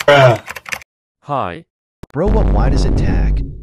Bruh. Hi. Bro, what? Why does it tag?